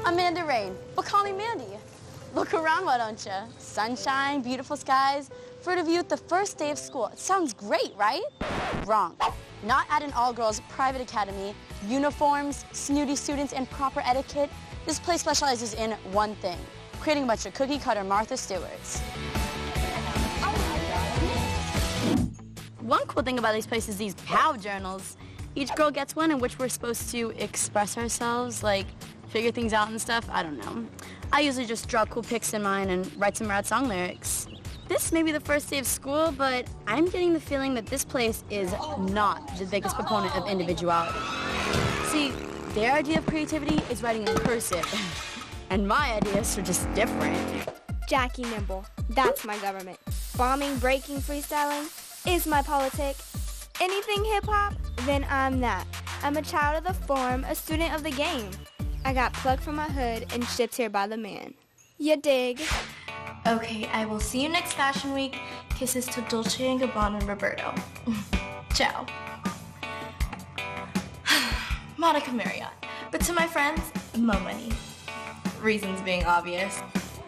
I'm Mandy Rain, but call me Mandy. Look around, why don't you? Sunshine, beautiful skies. For the view at the first day of school. It sounds great, right? Wrong. Not at an all-girls private academy. Uniforms, snooty students, and proper etiquette. This place specializes in one thing, creating a bunch of cookie-cutter Martha Stewarts. One cool thing about these places is these POW journals. Each girl gets one in which we're supposed to express ourselves, like figure things out and stuff. I don't know. I usually just draw cool pics in mine and write some rad song lyrics. This may be the first day of school, but I'm getting the feeling that this place is not the biggest proponent of individuality. See, their idea of creativity is writing in cursive, and my ideas are just different. Jackie Nimble, that's my government. Bombing, breaking, freestyling is my politic. Anything hip-hop, then I'm that. I'm a child of the form, a student of the game. I got plucked from my hood and shipped here by the man. You dig? Okay, I will see you next Fashion Week. Kisses to Dolce & Gabbana and Roberto. Ciao. Monica Marriott. But to my friends, mo money. Reasons being obvious.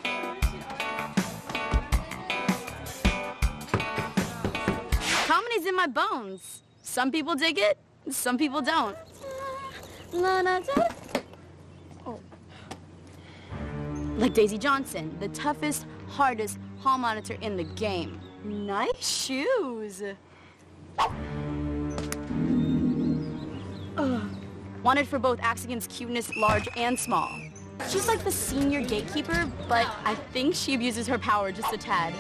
Comedy's in my bones. Some people dig it, some people don't. Oh. Like Daisy Johnson, the toughest, hardest hall monitor in the game. Nice shoes. Wanted for both acts against cuteness, large and small. She's like the senior gatekeeper, but I think she abuses her power just a tad.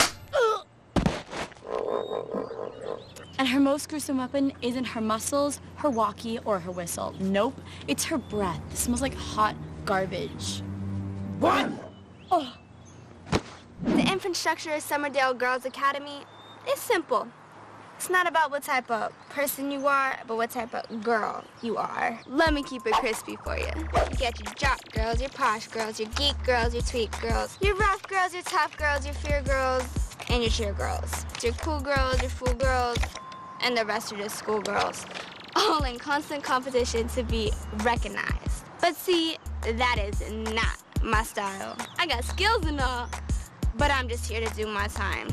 And her most gruesome weapon isn't her muscles, her walkie, or her whistle. Nope, it's her breath. It smells like hot garbage. What? Oh. The infrastructure of Summerdale Girls Academy is simple. It's not about what type of person you are, but what type of girl you are. Let me keep it crispy for you. You get your jock girls, your posh girls, your geek girls, your tweak girls, your rough girls, your tough girls, your fear girls, and your cheer girls. Your cool girls, your fool girls, and the rest are just schoolgirls, all in constant competition to be recognized. But see, that is not my style. I got skills and all, but I'm just here to do my time.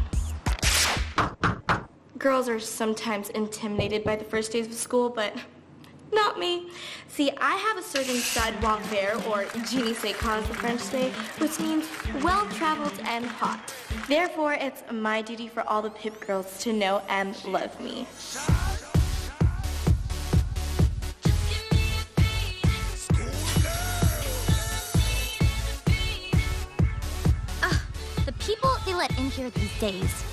Girls are sometimes intimidated by the first days of school, but not me. See, I have a certain savoir-faire, or je ne sais quoi as the French say, which means well-traveled and hot. Therefore, it's my duty for all the pip girls to know and love me. The people they let in here these days.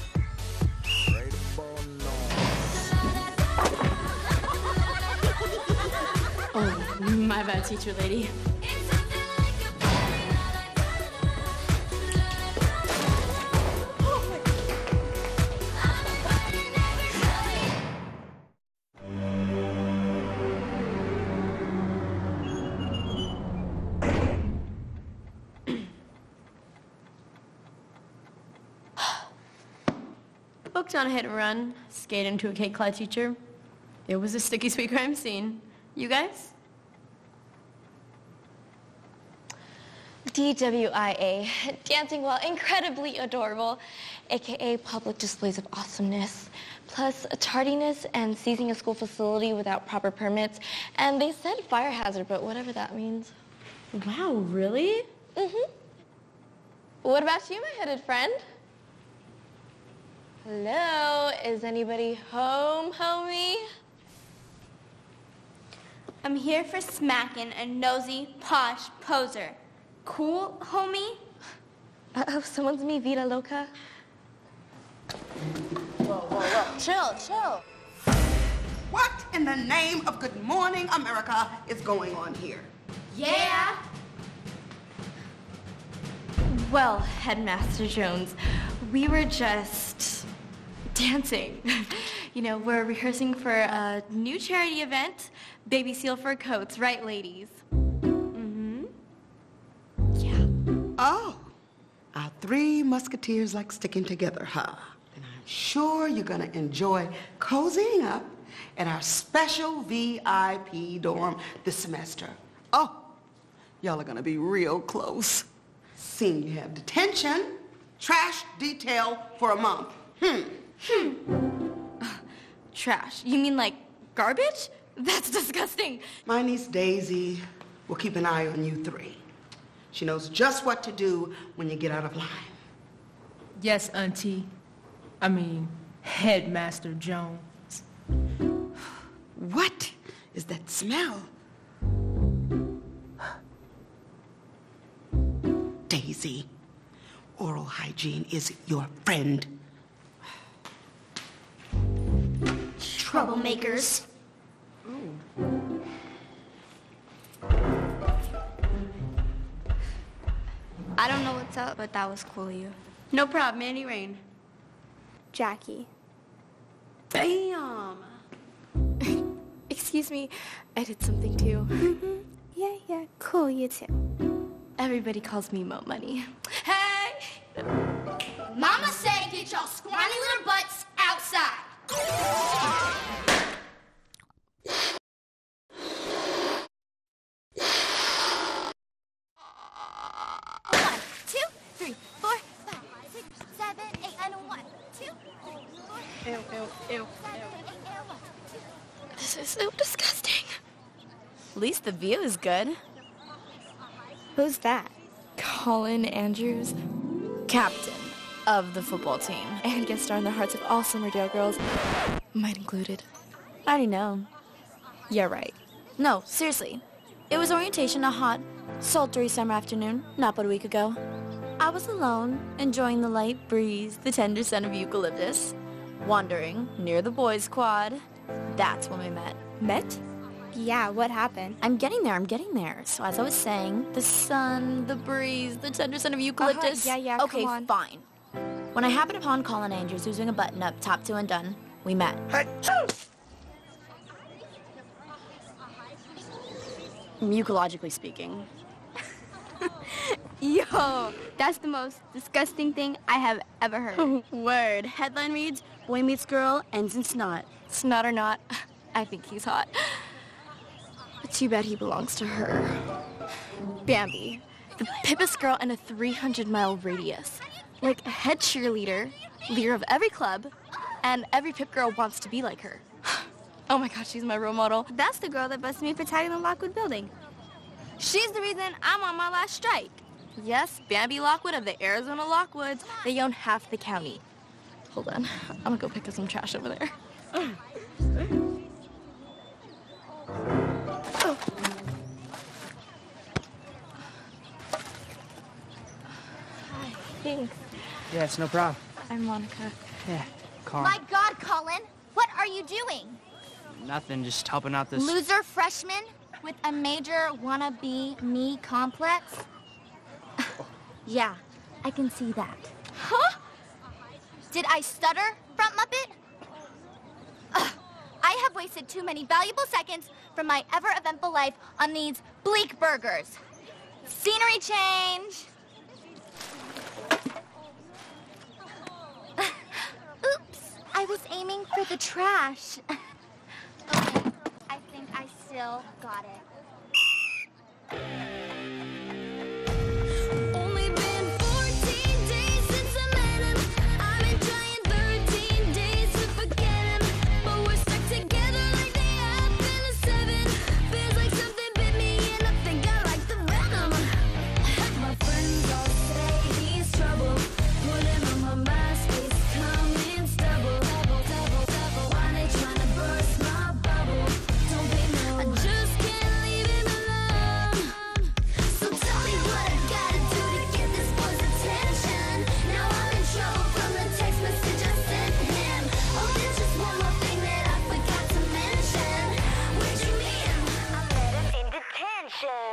Oh, my bad, teacher lady. Booked on a hit and run, skate into a cake clad teacher. It was a sticky sweet crime scene. You guys? DWIA, dancing while incredibly adorable, aka public displays of awesomeness, plus tardiness and seizing a school facility without proper permits. And they said fire hazard, but whatever that means. Wow, really? Mm-hmm. What about you, my hooded friend? Hello, is anybody home, homie? I'm here for smacking a nosy, posh poser. Cool, homie? Uh-oh, someone's mi vida loca. Whoa. Chill. What in the name of good morning, America, is going on here? Yeah? Well, Headmaster Jones, we were just dancing. You know, we're rehearsing for a new charity event, Baby Seal for Coats, right, ladies? Mm-hmm. Yeah. Oh, our three musketeers like sticking together, huh? And I'm sure you're gonna enjoy cozying up at our special VIP dorm this semester. Oh, Y'all are gonna be real close. Seeing you have detention, trash detail for a month. Trash? You mean like garbage? That's disgusting. My niece Daisy will keep an eye on you three. She knows just what to do when you get out of line. Yes, Auntie. I mean, Headmaster Jones. What is that smell? Daisy, oral hygiene is your friend. Troublemakers. I don't know what's up, but that was cool of you. No problem, Mandy Rain. Jackie. Bam! Excuse me, I did something too. Yeah, cool, you too. Everybody calls me Mo Money. Hey! Mama said get y'all scrawny little butts outside. 2, 3, 4, 5, 6, 7, 8, and 1, 2, 3, 4, Ew. 7, 8, and 1, 2. This is so disgusting. At least the view is good. Who's that? Colin Andrews, Captain of the football team. and guest star in the hearts of all Summerdale girls, mine included. I already know. Yeah, right. No, seriously. It was orientation a hot, sultry summer afternoon, not but a week ago. I was alone, enjoying the light breeze, the tender scent of eucalyptus, wandering near the boys' quad. That's when we met. Met? Yeah, what happened? I'm getting there. So as I was saying, the sun, the breeze, the tender scent of eucalyptus. Yeah, okay, come on. fine. When I happened upon Colin Andrews, who's doing a button-up, top 2 and done, we met. Mucologically speaking. Yo, that's the most disgusting thing I have ever heard. Word. Headline reads, boy meets girl, ends in snot. Snot or not, I think he's hot. But too bad he belongs to her. Bambi, the pippest girl in a 300-mile radius. Like a head cheerleader, leader of every club, and every pip girl wants to be like her. Oh my gosh, she's my role model. That's the girl that busted me for tagging the Lockwood building. She's the reason I'm on my last strike. Yes, Bambi Lockwood of the Arizona Lockwoods. They own half the county. Hold on, I'm gonna go pick up some trash over there. Hi, thanks. Yeah, it's no problem. I'm Monica. Yeah, calm. My God, Colin, what are you doing? Nothing, just helping out this... Loser freshman with a major wannabe me complex? Yeah, I can see that. Huh? Did I stutter, Front Muppet? Ugh, I have wasted too many valuable seconds from my ever-eventful life on these bleak burgers. Scenery change. Oops, I was aiming for the trash. Okay, I think I still got it. Only been 14 days since I met him. I've been trying 13 days to forget him, but we're stuck together like they have been a 7. Feels like something bit me and I think I like the venom. My friends all say he's trouble. Put him on my MySpace, comments double. Why they tryna burst my bubble? Don't they know I just can't leave him alone? So tell me what I gotta do to get this boy's attention. Now I'm in trouble from the text message I sent him. Oh, there's just one more thing that I forgot to mention. Where'd you meet him? I met him in detention.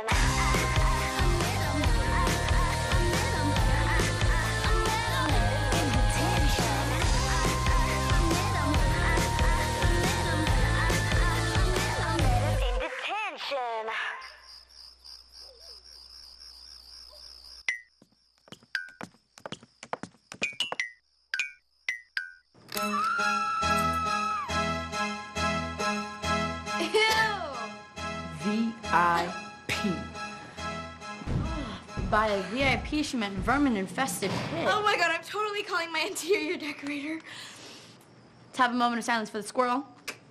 VIP. by a VIP, she meant vermin-infested pit. Oh my god, I'm totally calling my interior decorator. Let's have a moment of silence for the squirrel.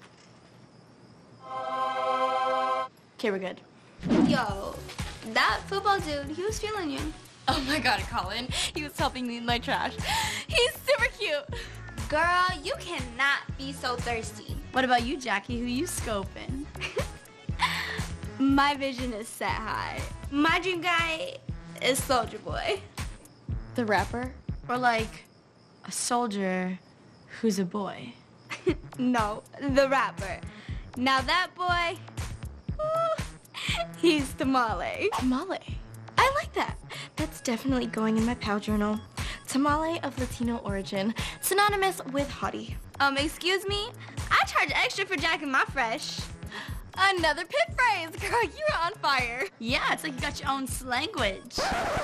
Okay, we're good. Yo, that football dude, he was feeling you. Oh my god, Colin. He was helping me in my trash. He's super cute. Girl, you cannot be so thirsty. What about you, Jackie? Who you scoping? My vision is set high. My dream guy is Soulja Boy. The rapper? Or like a soldier who's a boy. No, the rapper. Now that boy, ooh, he's Tamale. Tamale. I like that. That's definitely going in my POW journal. Tamale of Latino origin, synonymous with hottie. Excuse me? I charge extra for jacking my fresh. Another pit phrase. Girl, you're on fire. Yeah, it's like you got your own slanguage.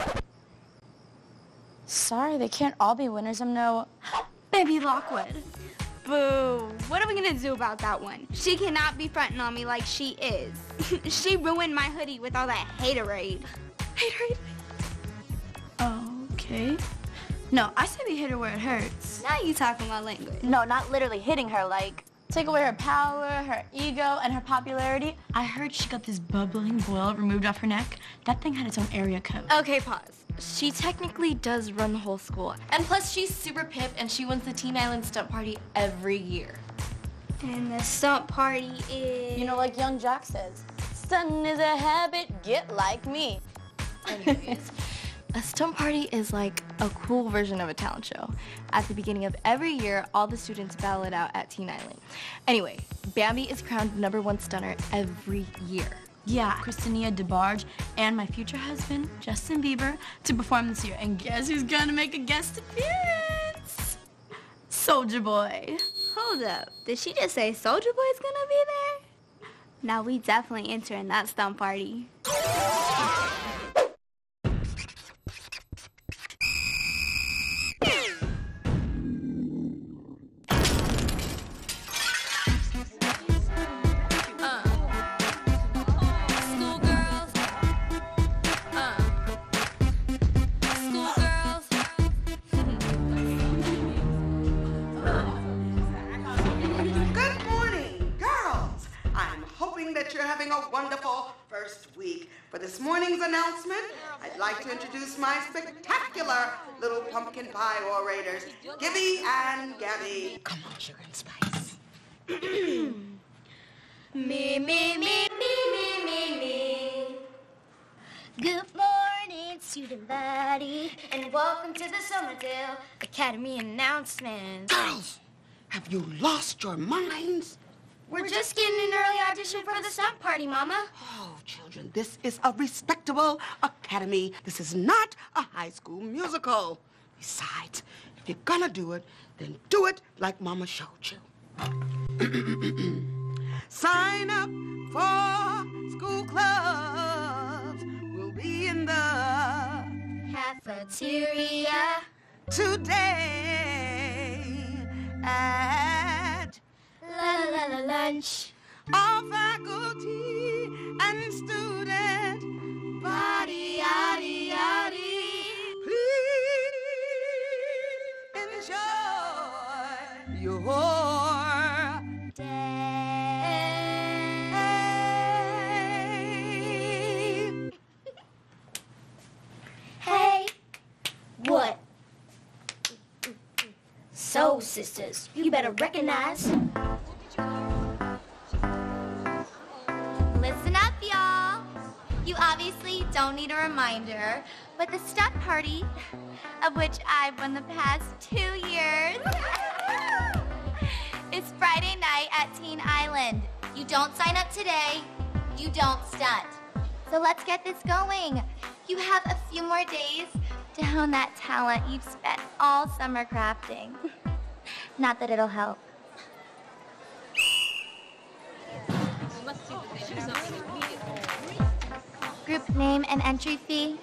Sorry, they can't all be winners. I'm no Baby Lockwood. Boo. What are we gonna do about that one? She cannot be fronting on me like she is. She ruined my hoodie with all that haterade. Haterade. Okay. No, I say we hit her where it hurts. Now you talking my language. No, not literally hitting her, like take away her power, her ego, and her popularity. I heard she got this bubbling boil removed off her neck. That thing had its own area code. Okay, pause. She technically does run the whole school. And plus, she's super pip, and she wins the Teen Island stunt party every year. And the stunt party is... You know, like Young Jock says, stunting is a habit, get like me. Anyways, a stunt party is like a cool version of a talent show. At the beginning of every year, all the students battle it out at Teen Island. Anyway, Bambi is crowned #1 stunner every year. Yeah, Christina DeBarge and my future husband, Justin Bieber, to perform this year. And guess who's gonna make a guest appearance? Soulja Boy. Hold up. Did she just say Soulja Boy's gonna be there? Now we definitely entering that stunt party. You're having a wonderful first week. For this morning's announcement, I'd like to introduce my spectacular little pumpkin pie orators, Gibby and Gabby. Come on, sugar and spice. Me. Good morning, student body, and welcome to the Somerdale Academy announcement. Girls, have you lost your minds? We're just getting an early audition for the stunt party, Mama. Oh, children, this is a respectable academy. This is not a high school musical. Besides, if you're gonna do it, then do it like Mama showed you. Sign up for school clubs. We'll be in the cafeteria today at lunch. All faculty and student body, yaddy, yaddy. Please enjoy your day. Hey, what? So, sisters, you better recognize. Listen up, y'all. You obviously don't need a reminder, but the stunt party, of which I've won the past 2 years, is Friday night at Teen Island. You don't sign up today, you don't stunt. So let's get this going. You have a few more days to hone that talent you've spent all summer crafting. Not that it'll help. Group name and entry fee?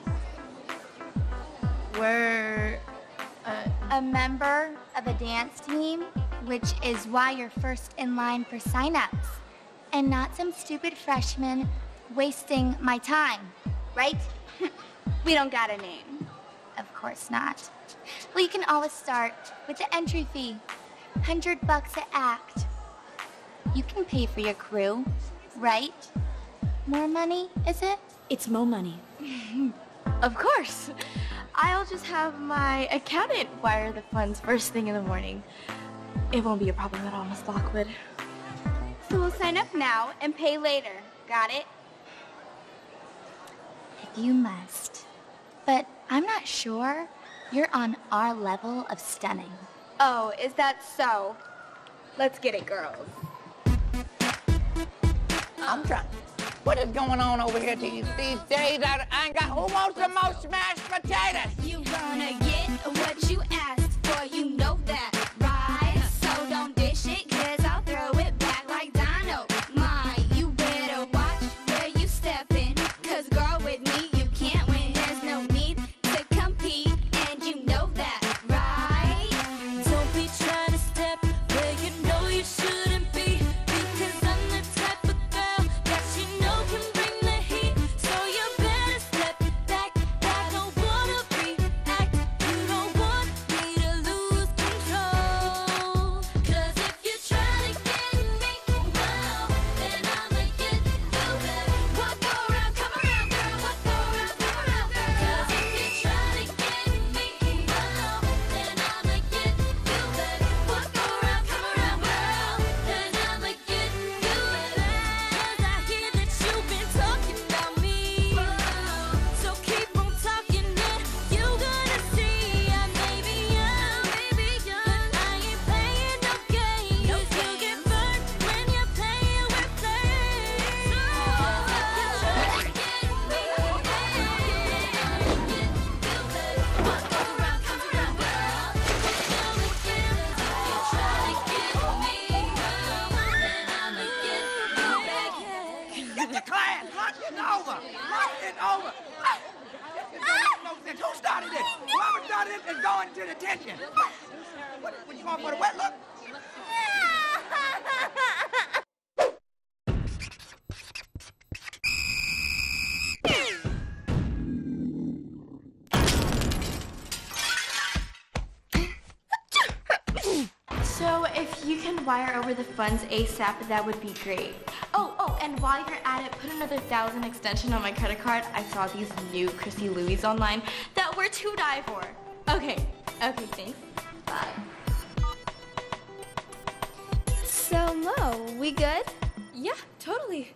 We're A member of a dance team, which is why you're first in line for sign-ups. And not some stupid freshman wasting my time, right? We don't got a name. Of course not. Well, you can always start with the entry fee. $100 an act. You can pay for your crew, right? More money, is it? It's Mo money. Of course. I'll just have my accountant wire the funds first thing in the morning. It won't be a problem at all, Miss Lockwood. So we'll sign up now and pay later. Got it? If you must. But I'm not sure you're on our level of stunning. Oh, is that so? Let's get it, girls. I'm trying. What is going on over here these days? I ain't got. Who wants the most smashed potatoes? You gonna get what you asked for, you know that, right? So don't dish it, 'cause I'll throw it back like dynamite. You better watch where you steppin', 'cause girl, with me you can't win. There's no need to compete, and you know that, right? Don't be trying to step where you know you shouldn't be, because I'm the type of girl that you know can bring the heat. So you better step back. I don't wanna react. You don't want me to lose control. 'Cause if you try to get me, well, then I'ma get you back. What go around, come around, girl. What go around, come around, girl. 'Cause if you try to get me, well, then I'ma get you back. What go around, come around, girl. Then I'ma get you back. 'Cause I hear that you've been talking about me. So keep on talking, then you gonna see I may be young, but I ain't playing no games. You get burned when you're playing with flames. What goes around comes around, girl. Try to get me, girl, then I'ma get you back. Get the class. Lunch is over. Lunch is over. No sense. Who started this? Whoever started this is going to detention. What you going for the wet look? So if you can wire over the funds ASAP, that would be great. Oh, and while you're at it, put another 1,000 extension on my credit card. I saw these new Chrissy Louis online that were to die for. Okay, thanks. Bye. So, Mo, we good? Yeah, totally.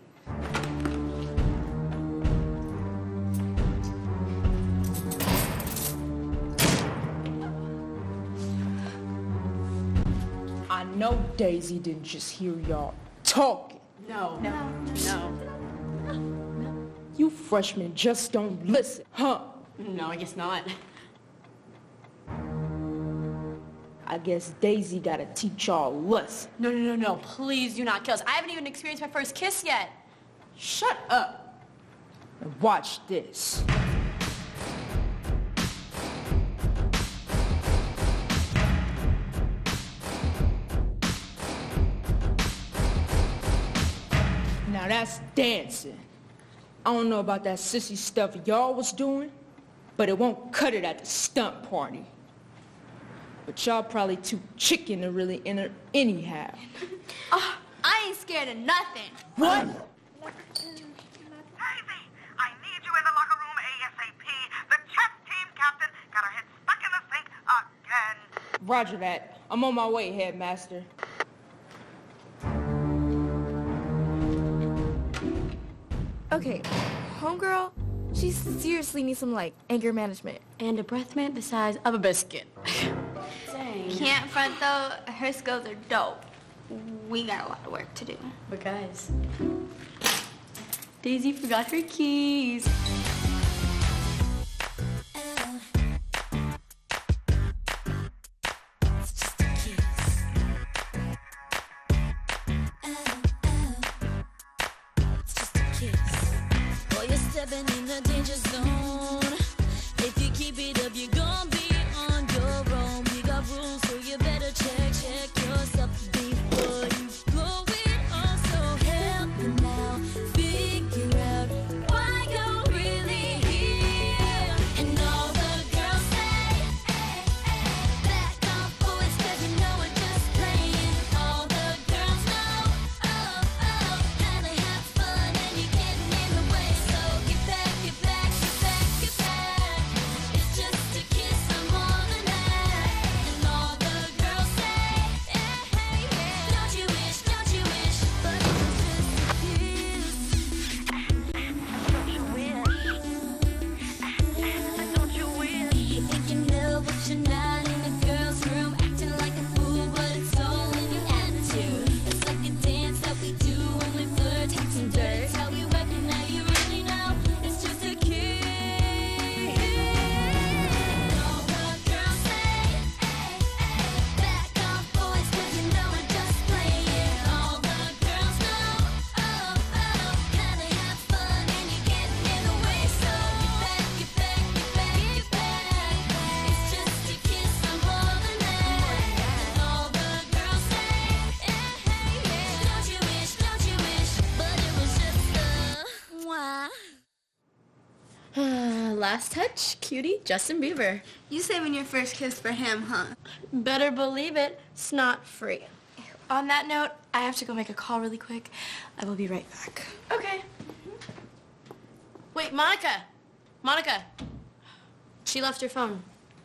I know Daisy didn't just hear y'all talking. No. You freshmen just don't listen, huh? No, I guess not. I guess Daisy gotta teach y'all a lesson. No. Please do not kill us. I haven't even experienced my first kiss yet. Shut up and watch this. Now that's dancing. I don't know about that sissy stuff y'all was doing, but it won't cut it at the stunt party. But y'all probably too chicken to really enter anyhow. I ain't scared of nothing. What? Daisy, I need you in the locker room ASAP. The chess team captain got her head stuck in the sink again. Roger that. I'm on my way, headmaster. Okay, homegirl, she seriously needs some, anger management. And a breath mint the size of a biscuit. Dang. Can't front though, her skills are dope. We got a lot of work to do. But guys, Daisy forgot her keys. Stepping in the danger zone. If you keep it up, you're gonna be on your own. We got rules, so you better check yourself before you go it on. So help me now, figure out why you're really here. last touch, cutie, Justin Bieber. You saving your first kiss for him, huh? Better believe it, snot free. On that note, I have to go make a call really quick. I will be right back. Okay. Wait, Monica! Monica! She left her phone.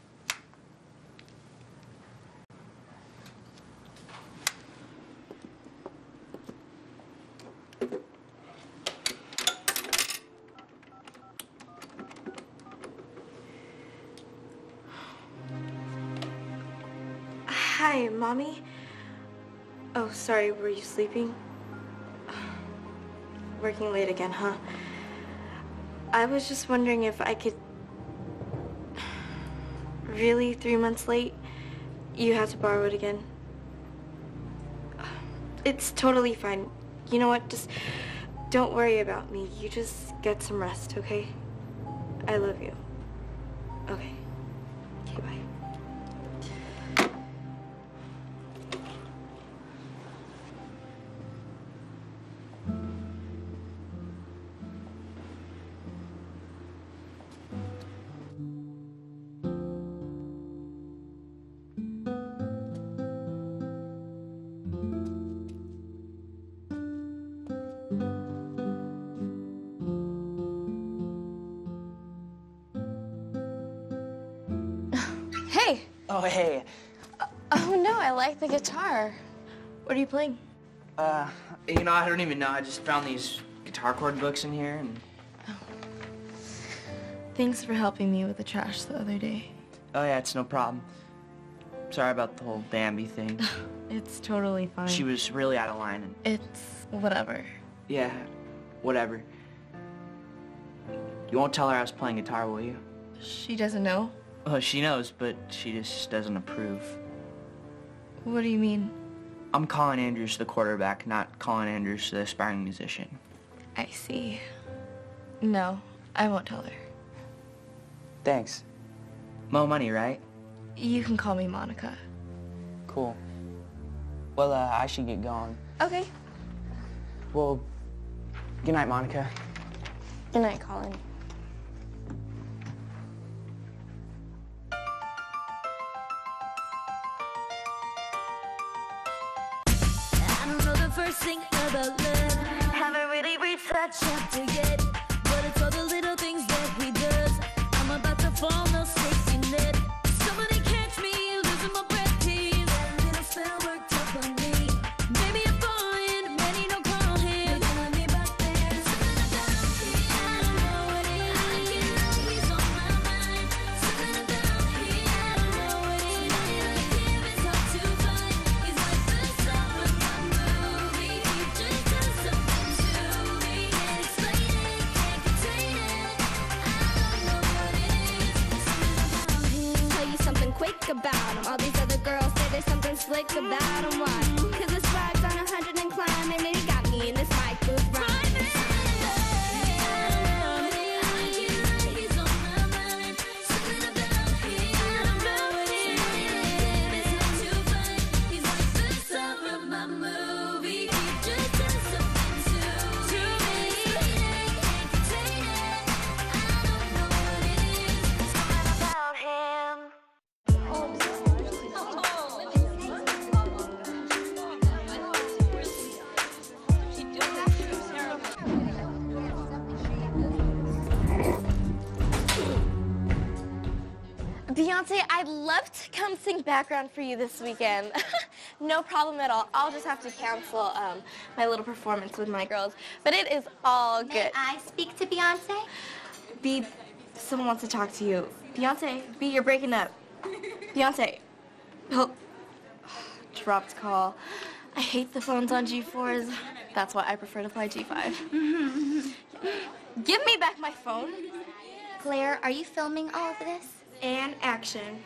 Hi, Mommy. Oh, sorry, were you sleeping? Working late again, huh? I was just wondering if I could... Really, 3 months late? You have to borrow it again? It's totally fine. You know what? Just don't worry about me. You just get some rest, okay? I love you. Okay. Okay, bye. Hey! Oh, hey. Oh no, I like the guitar. What are you playing? I don't even know. I just found these guitar chord books in here, and... Thanks for helping me with the trash the other day. Oh, yeah, it's no problem. Sorry about the whole Bambi thing. It's totally fine. She was really out of line, and... It's whatever. Yeah, whatever. You won't tell her I was playing guitar, will you? She doesn't know? Well, she knows, but she just doesn't approve. What do you mean? I'm calling Andrews the quarterback, not calling Andrews the aspiring musician. I see. No, I won't tell her. Thanks. Mo money, right? You can call me Monica. Cool. Well, I should get going. Okay. Well, good night, Monica. Good night, Colin. I don't know the first thing about love. Haven't really reached that chapter yet. But it's all the little things that he does. I'm about to fall, no safety net. Somebody catch me, losing my breath, please. That little spell worked up on me. Maybe I'm falling, many don't call him. You're telling me about there. Something about him, I don't know what it is. I can't know he's on my mind. Something about him, I don't know what it is. It's hard to find. He's like the star of my movie. He just does something to me. Can't explain it, can't contain it. I don't know what it is. Something about him. Tell you something quick about him. All these other girls say there's something slick about him. Why? Cause his ride's on 100 and climbing, and he got me in this mic booth rhyming. Beyonce, I'd love to come sing background for you this weekend. No problem at all. I'll just have to cancel my little performance with my girls. But it is all good. May I speak to Beyonce? B, someone wants to talk to you. Beyonce, B, you're breaking up. Beyonce. Oh, dropped call. I hate the phones on G4s. That's why I prefer to fly G5. Give me back my phone. Claire, are you filming all of this? And action.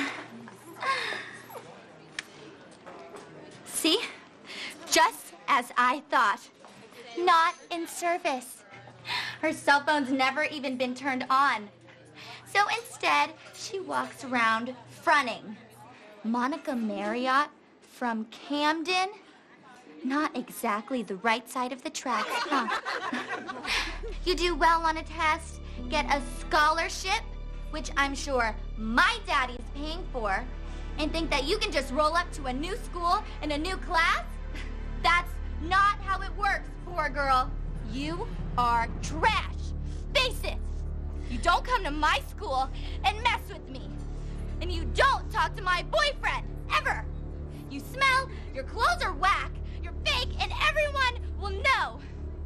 See? Just as I thought. Not in service. Her cell phone's never even been turned on. So instead, she walks around fronting. Monica Marriott from Camden? Not exactly the right side of the tracks, huh? You do well on a test. get a scholarship, which I'm sure my daddy's paying for, and think that you can just roll up to a new school and a new class? That's not how it works, poor girl. You are trash. Face it. You don't come to my school and mess with me. And you don't talk to my boyfriend, ever. You smell, your clothes are whack, you're fake, and everyone will know.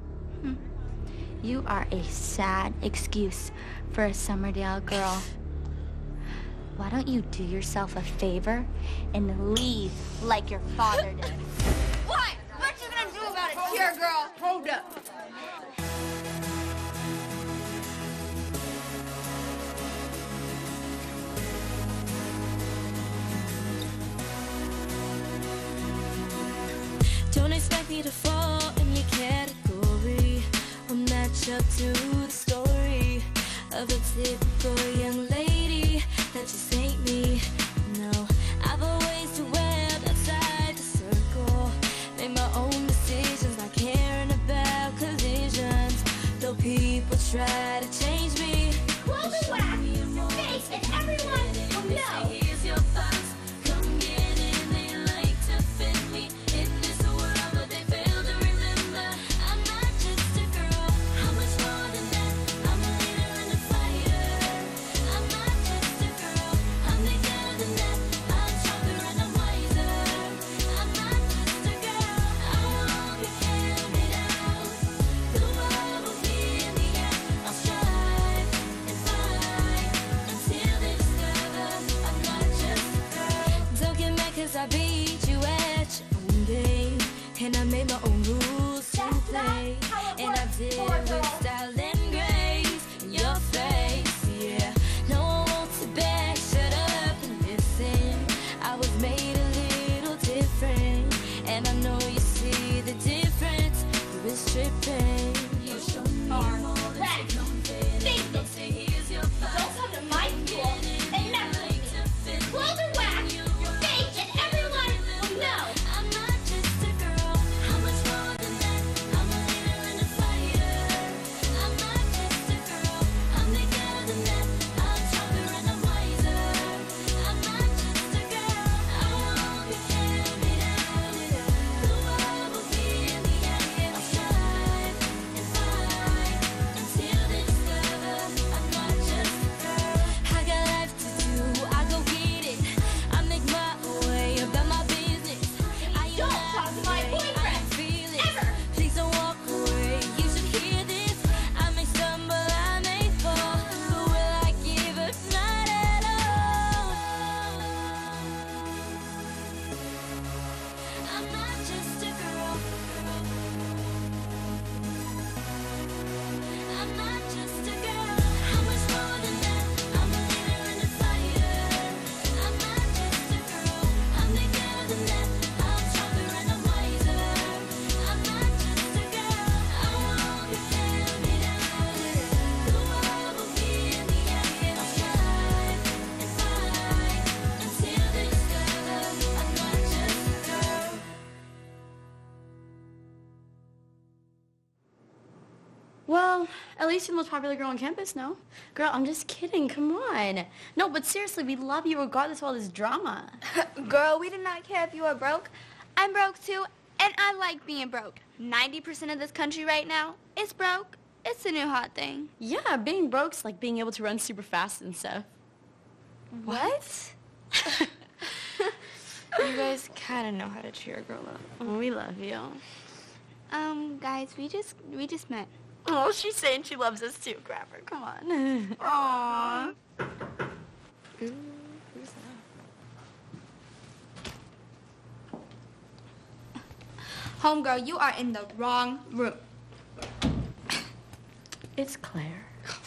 You are a sad excuse for a Summerdale girl. Why don't you do yourself a favor and leave like your father did? What? What you gonna do about it, here, girl? Hold up. Don't expect me to fall in your category or match up to the story of a typical young lady that just ain't me. No, I've always dwelled outside the circle, made my own decisions, not caring about collisions. Though people try to change me, Clothes are whack, your face, and everyone will know. here's your thoughts, come get in, they like to fit me in this world, but they fail to remember I'm not just a girl, how much more than that, I'm a leader and a fighter. I'm not just a girl, I'm bigger than that, I'm stronger and I'm wiser. I'm not just a girl, I won't be counted out. The world will be in the air, I'll strive and fight until they discover I'm not just a girl. Don't get mad 'cause I beat you at your own game, and I made my own rules to play, and I did it with style and grace in your face. Yeah, no one wants it back. Shut up and listen. I was made a little different, and I know you see the difference. You was tripping. You show me more than Face it. say here's your thoughts. Don't come to my school and mess with me. Clothes are whack, you're fake, and everyone will know. I'm not just a girl, how much more than that? I'm a leader and a fighter. I'm not just a girl, I'm bigger than that. I'm stronger and I'm wiser. I'm not just a girl, I won't be counted out. The world will be in the air, I'll strive and fight until they discover I'm not just a girl. I got life to do, I go get it. I make my way about my business. I Don't talk to my boyfriend, ever. Please don't walk away. You should hear this. I may stumble, I may fall, but will I give up? Not at all. I'm not just a girl. I'm not just a girl. How much more than that? I'm a leader and a fighter. I'm not just a girl. I'm bigger than that. I'm stronger and I'm wiser. I'm not just a girl. I won't be counted out. The world will be in the air. I'll strive and fight until they discover I'm not just a girl. Well, at least you're the most popular girl on campus, no? Girl, I'm just kidding. Come on. No, but seriously, we love you regardless of all this drama. Girl, we did not care if you were broke. I'm broke too, and I like being broke. 90% of this country right now is broke. It's the new hot thing. Yeah, being broke's like being able to run super fast and stuff. What? You guys kind of know how to cheer a girl up. Oh, we love you. Guys, we just met. Oh, she's saying she loves us too. Grab her. Come on. Aww. Who's that? Homegirl, you are in the wrong room. It's Claire.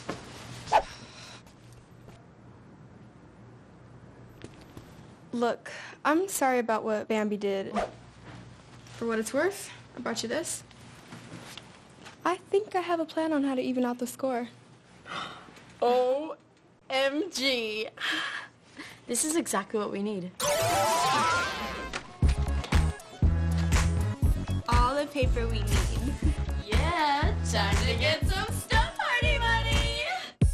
Look, I'm sorry about what Bambi did. For what it's worth, I brought you this. I think I have a plan on how to even out the score. OMG. This is exactly what we need. All the paper we need. Yeah, time to get some stuff party money.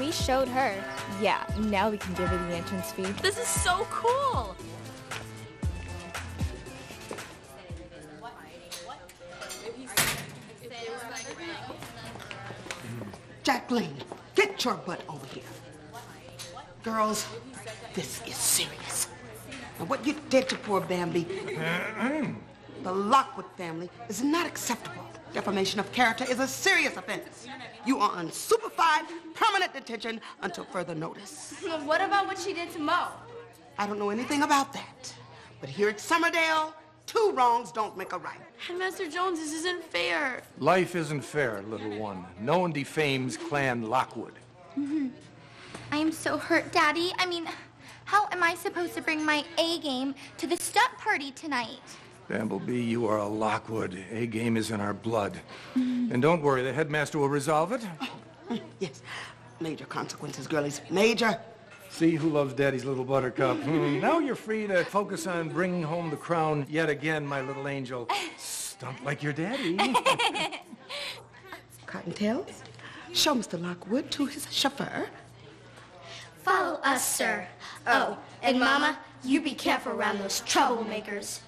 We showed her. Yeah, now we can give her the entrance fee. This is so cool. Jacqueline, get your butt over here. Girls, this is serious. And what you did to poor Bambi, the Lockwood family, is not acceptable. Defamation of character is a serious offense. You are on supervised permanent detention until further notice. Well, what about what she did to Mo? I don't know anything about that. But here at Summerdale, 2 wrongs don't make a right. Headmaster Jones, this isn't fair. Life isn't fair, little one. No one defames Clan Lockwood. I am so hurt, Daddy. I mean, how am I supposed to bring my A game to the stunt party tonight? Bamblebee, you are a Lockwood. A game is in our blood. And don't worry, the headmaster will resolve it. Yes, major consequences, girlies, major. See who loves Daddy's little buttercup. Now you're free to focus on bringing home the crown yet again, my little angel. Stunt like your daddy. Cottontails, show Mr. Lockwood to his chauffeur. Follow us, sir. Oh, and Mama, you be careful around those troublemakers.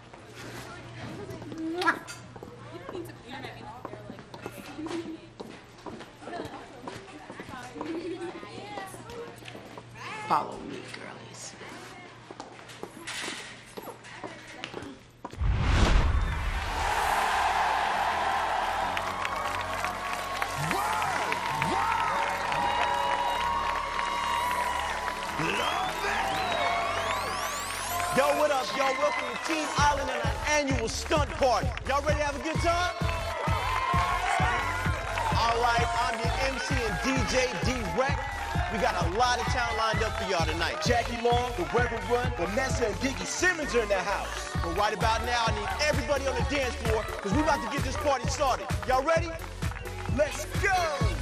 Follow me, girlies. Yo, what up, y'all? Welcome to Team Island and our annual stunt party. Y'all ready to have a good time? All right, I'm your MC and DJ, D-Rec. We got a lot of talent lined up for y'all tonight. Jackie Long, the Reverend Run, Vanessa and Diggy Simmons are in the house. But right about now, I need everybody on the dance floor because we're about to get this party started. Y'all ready? Let's go!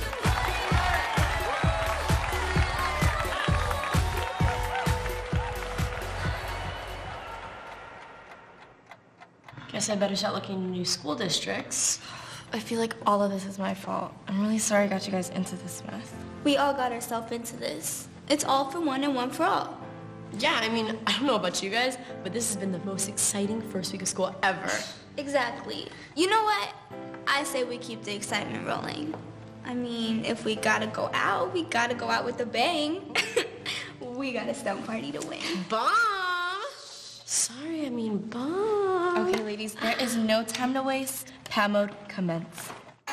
Guess I better start looking into new school districts. I feel like all of this is my fault. I'm really sorry I got you guys into this mess. We all got ourselves into this. It's all for one and one for all. Yeah, I mean, I don't know about you guys, but this has been the most exciting first week of school ever. Exactly. You know what? I say we keep the excitement rolling. I mean, if we gotta go out, we gotta go out with a bang. We got a stunt party to win. Bomb! Sorry, I mean bomb. Okay, ladies, there is no time to waste. Pad mode, commence.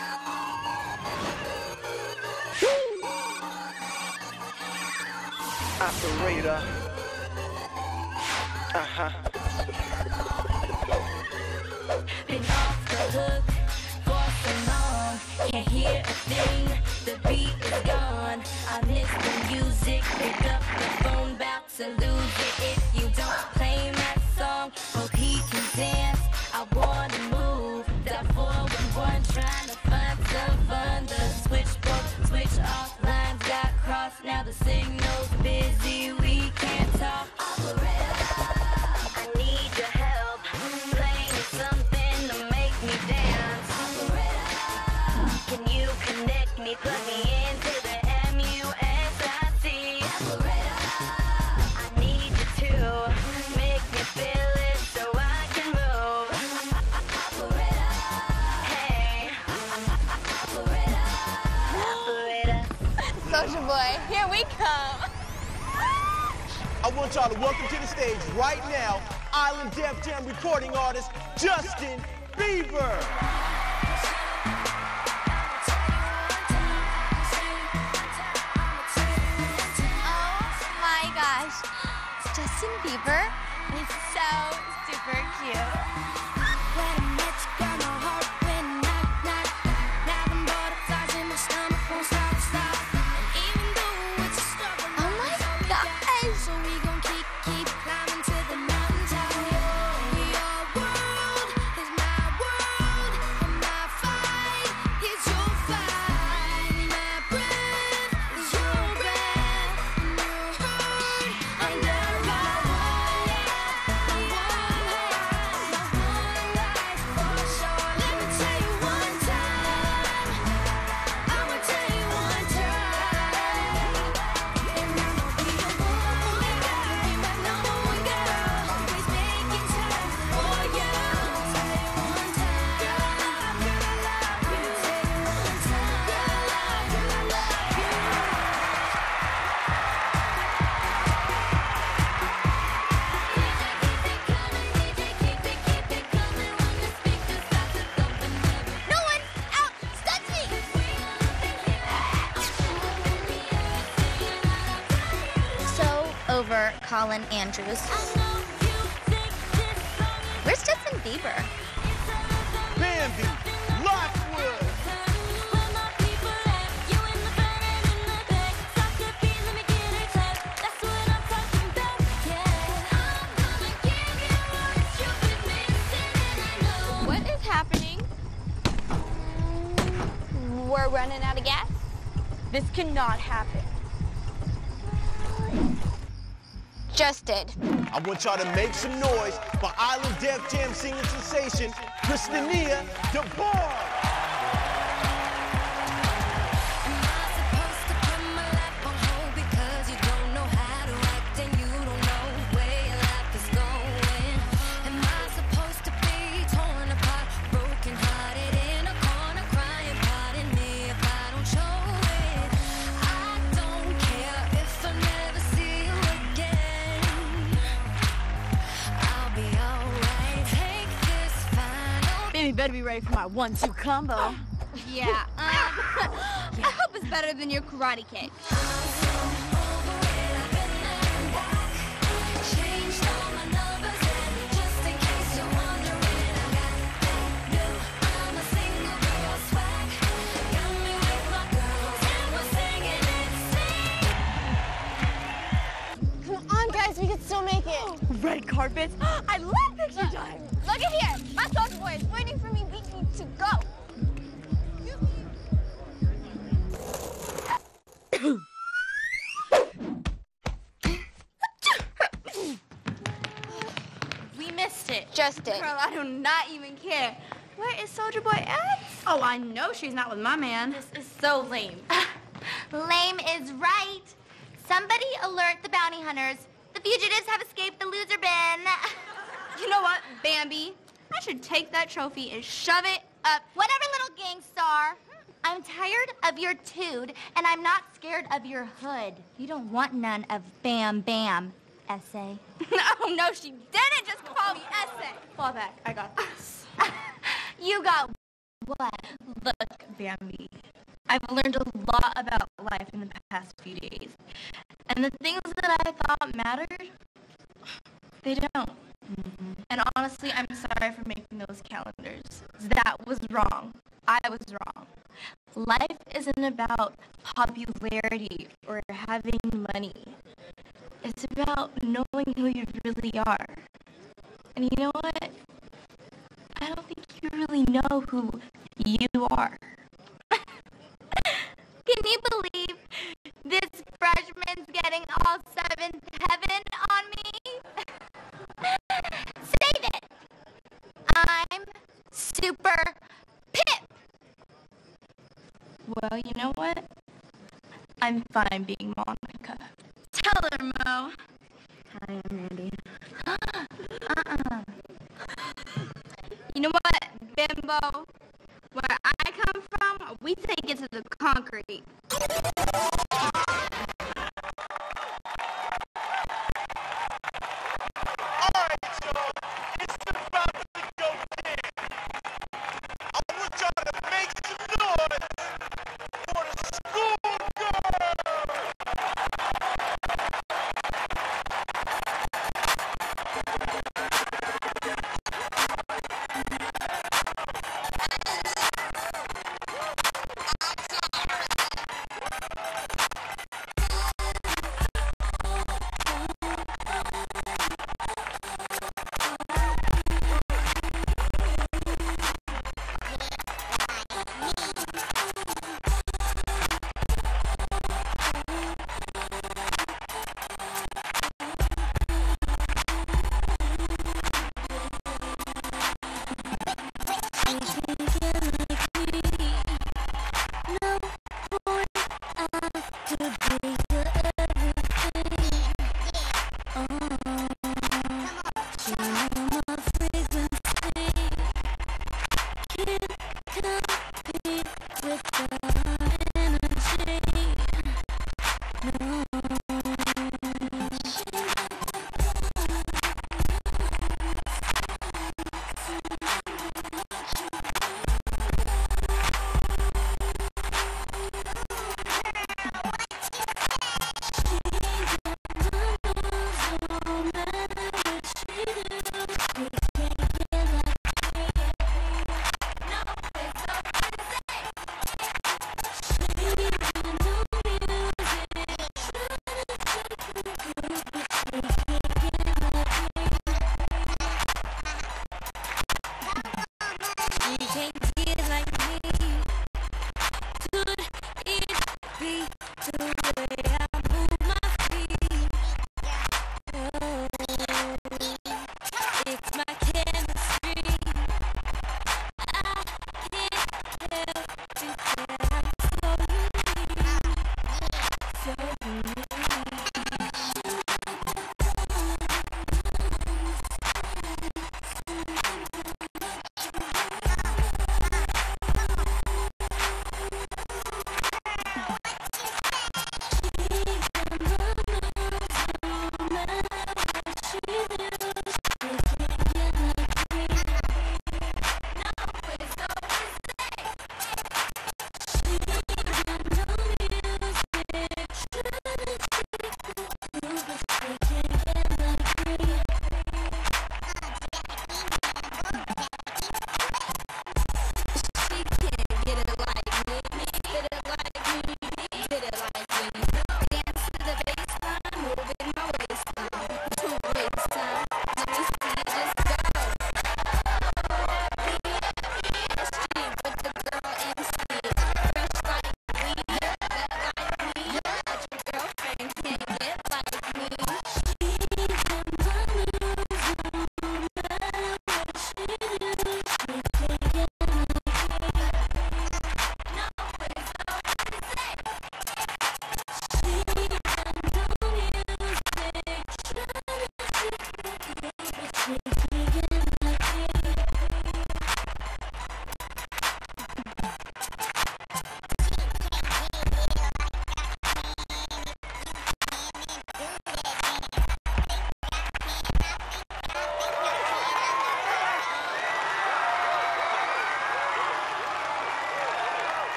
Operator. Been off the hook for so long, can't hear a thing, the beat is gone. I miss the music, pick up the phone, bout to lose it. If you don't play my song, hope he can dance. I wanna move, down 411, trying to find some fun. The switchboard, switch off, lines got crossed, now the signal's busy, we can't talk. I need your help, play me something to make me dance. Can you connect me, plug me into the MUSIC? I need you to make me feel it so I can move. Hey, operator. Social boy, here we come. I want y'all to welcome to the stage right now, Island Def Jam recording artist, Justin Bieber. Oh my gosh, Justin Bieber is so super cute. When I met you, girl, my heart went knock, knock. Now them butterflies in my stomach won't stop. And even though it's a struggle, Oh my gosh. so we gon' keep climbing to the mountaintop. Your world is my world, and my fight is your fight. My breath is your breath, and your hurt under my one hand. over Colin Andrews. Where's Justin Bieber? Bambi, Lockwood. What is happening? We're running out of gas? This cannot happen. Just did. I want y'all to make some noise for Island Def Jam singing sensation, Christina DeBar. Baby better be ready for my 1-2 combo. Yeah, I hope it's better than your karate kick. Come on, guys, we can still make it. Red carpets. I love picture time. Look at here. My soldier boy is waiting for me. We need to go. We missed it. Just did. Girl, I do not even care. Where is Soldier Boy at? Oh, I know she's not with my man. This is so lame. Lame is right. Somebody alert the bounty hunters. The fugitives have escaped the loser bin. You know what, Bambi? I should take that trophy and shove it up. Whatever, little gang star. I'm tired of your tood, and I'm not scared of your hood. You don't want none of Bam Bam, essay. Oh, no, she didn't just call me essay. Fall back. I got this. You got what? Look, Bambi. I've learned a lot about life in the past few days. And the things that I thought mattered, they don't. And honestly, I'm sorry for making those calendars. That was wrong. I was wrong. Life isn't about popularity or having money. It's about knowing who you really are. And you know what? I don't think you really know who you are. Can you believe this freshman's getting all seventh heaven on me? Save it. I'm super pip. Well, you know what? I'm fine being Monica. Tell her, Mo. Hi, I'm Mandy. You know what, Bimbo? Where I come from, we take it to the concrete.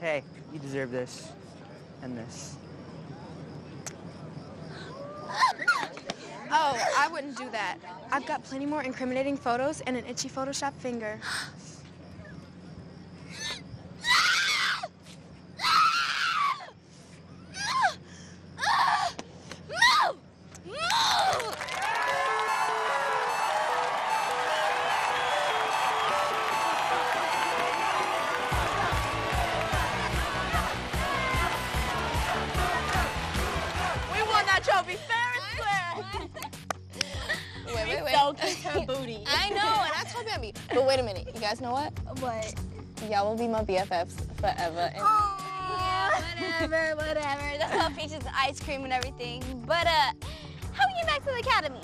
hey, you deserve this. And this. Oh, I wouldn't do that. I've got plenty more incriminating photos and an itchy Photoshop finger. Move! Move! We won that trophy fair and square. Wait. Don't kiss her booty. I know, and I told Bambi. But wait a minute. You guys know what? What? Y'all will be my BFFs forever. And Whatever. That's all peaches and ice cream and everything. But, how we get back to the academy?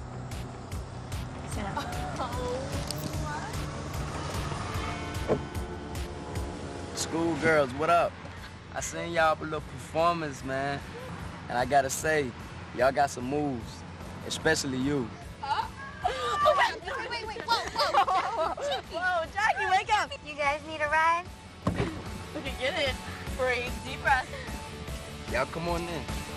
School girls, what up? I seen y'all little performance, man. And I gotta say, y'all got some moves, especially you. Wait. Whoa. Whoa, Jackie, wake up. You guys need a ride? We can get it. Breathe, deep breath. Y'all come on in.